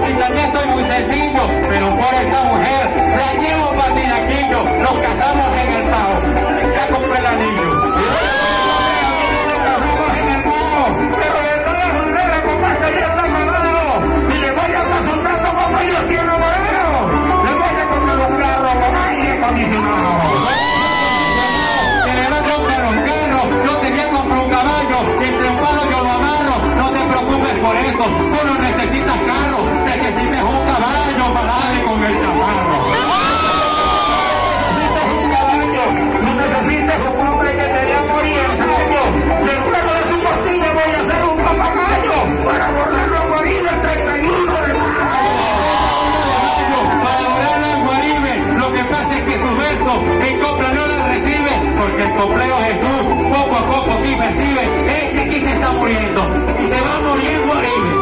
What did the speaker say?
y también soy muy sencillo, pero por esa mujer la llevo para Tinaquillo, nos casamos en el Pao, ya compré el anillo. Por eso, tú no necesitas carro, necesitas un caballo para darle con el chaparro. Necesitas un caballo, tú necesitas un hombre que te dé amor y ensayo. Del cuero de su costilla voy a hacer un papagayo para borrarlo a morir el 31 de mayo. Para borrarlo en Guaribe, lo que pasa es que sus versos en copla no la recibe, porque el coplero Jesús poco a poco aquí percibe, este aquí se está muriendo y se va a morir Guaribe.